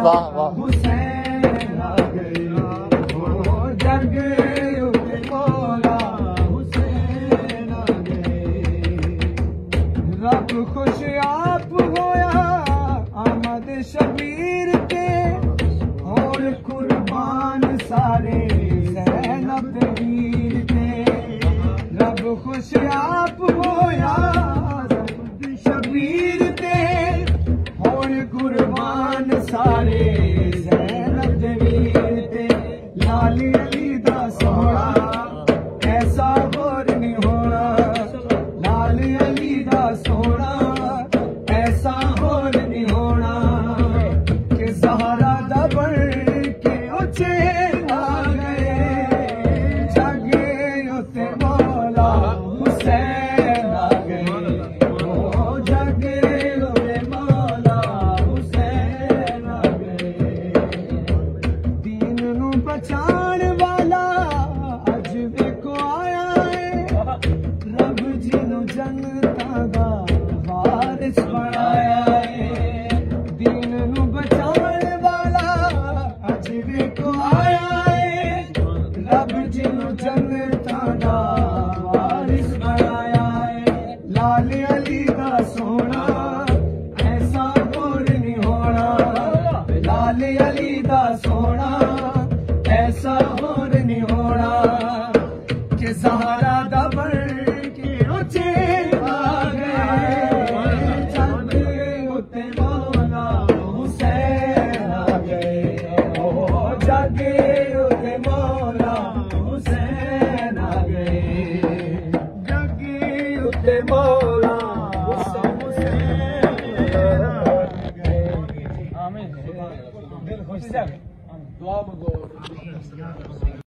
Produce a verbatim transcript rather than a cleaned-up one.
वाह वाह हुसैन आ गए ओ जग उते मौला हुसैन आ गए। रब खुश आप होया आमद शबीर के और कुर्बान सारे ज़ैनब दे वीर के। रब खुश आप होया शबीर ते और कुर्बान सारे ज़ैनब दे वीर ते। लाल अली दा सोहना ऐसा होर नहीं होना, लाल अली दा सोहना ऐसा होर नहीं होना कि ज़हरा दा बढ़ के उचे आ गए जागे उते मौला हुसैन आ गए ओ जागे उते मौला हुसैन आ गए। दीन नू बचाण वाला अज वेखो आया है, रब जी नू जन्नतां दा वारिस बनाया है। दीन नू बचाण वाला अज वेखो आया है, रब जी नू जन्नतां दा वारिस बनाया है। लाल अली दा सोहना ऐसा होर नहीं होना, लाल अली दा सोहना ऐसा होर नहीं होना कि ज़हरा दा बढ़ के उचे आ गए जागे उते मौला हुसैन आ गए ओ जागे उते मौला हुसैन आ गए जागे उते मौला हुसैन आ गए। आमीन। दिल खुश जागे दुआ मंगो।